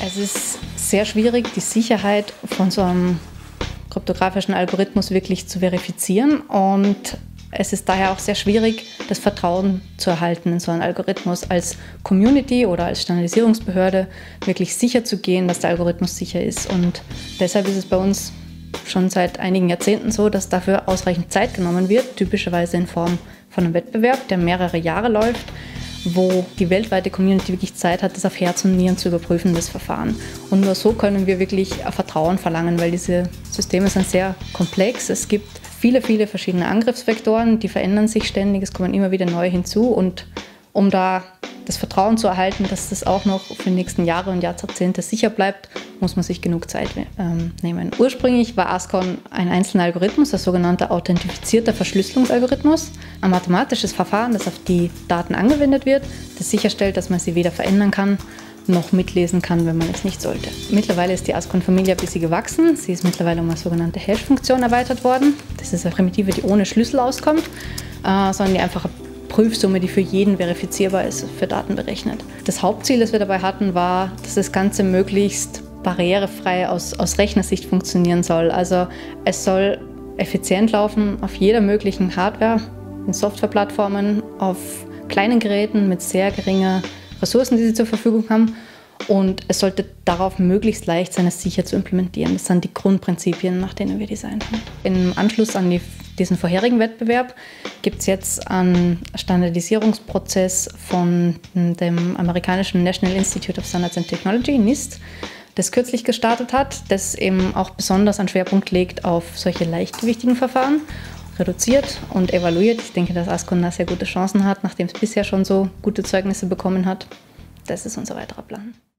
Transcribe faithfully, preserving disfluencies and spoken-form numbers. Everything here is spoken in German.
Es ist sehr schwierig, die Sicherheit von so einem kryptografischen Algorithmus wirklich zu verifizieren, und es ist daher auch sehr schwierig, das Vertrauen zu erhalten in so einen Algorithmus als Community oder als Standardisierungsbehörde wirklich sicher zu gehen, dass der Algorithmus sicher ist. Und deshalb ist es bei uns schon seit einigen Jahrzehnten so, dass dafür ausreichend Zeit genommen wird, typischerweise in Form von einem Wettbewerb, der mehrere Jahre läuft, wo die weltweite Community wirklich Zeit hat, das auf Herz und Nieren zu überprüfen, das Verfahren. Und nur so können wir wirklich Vertrauen verlangen, weil diese Systeme sind sehr komplex. Es gibt viele, viele verschiedene Angriffsvektoren, die verändern sich ständig, es kommen immer wieder neue hinzu. Und um da das Vertrauen zu erhalten, dass das auch noch für die nächsten Jahre und Jahrzehnte sicher bleibt, muss man sich genug Zeit ähm, nehmen. Ursprünglich war Ascon ein einzelner Algorithmus, das sogenannte authentifizierter Verschlüsselungsalgorithmus, ein mathematisches Verfahren, das auf die Daten angewendet wird, das sicherstellt, dass man sie weder verändern kann, noch mitlesen kann, wenn man es nicht sollte. Mittlerweile ist die Ascon-Familie ein bisschen gewachsen. Sie ist mittlerweile um eine sogenannte Hash-Funktion erweitert worden. Das ist eine Primitive, die ohne Schlüssel auskommt, äh, sondern die einfache Prüfsumme, die für jeden verifizierbar ist, für Daten berechnet. Das Hauptziel, das wir dabei hatten, war, dass das Ganze möglichst barrierefrei aus, aus Rechnersicht funktionieren soll. Also es soll effizient laufen auf jeder möglichen Hardware, in Softwareplattformen, auf kleinen Geräten mit sehr geringer Ressourcen, die sie zur Verfügung haben, und es sollte darauf möglichst leicht sein, es sicher zu implementieren. Das sind die Grundprinzipien, nach denen wir designt haben. Im Anschluss an die, diesen vorherigen Wettbewerb gibt es jetzt einen Standardisierungsprozess von dem amerikanischen National Institute of Standards and Technology, NIST, das kürzlich gestartet hat, das eben auch besonders einen Schwerpunkt legt auf solche leichtgewichtigen Verfahren, reduziert und evaluiert. Ich denke, dass Ascon da sehr gute Chancen hat, nachdem es bisher schon so gute Zeugnisse bekommen hat. Das ist unser weiterer Plan.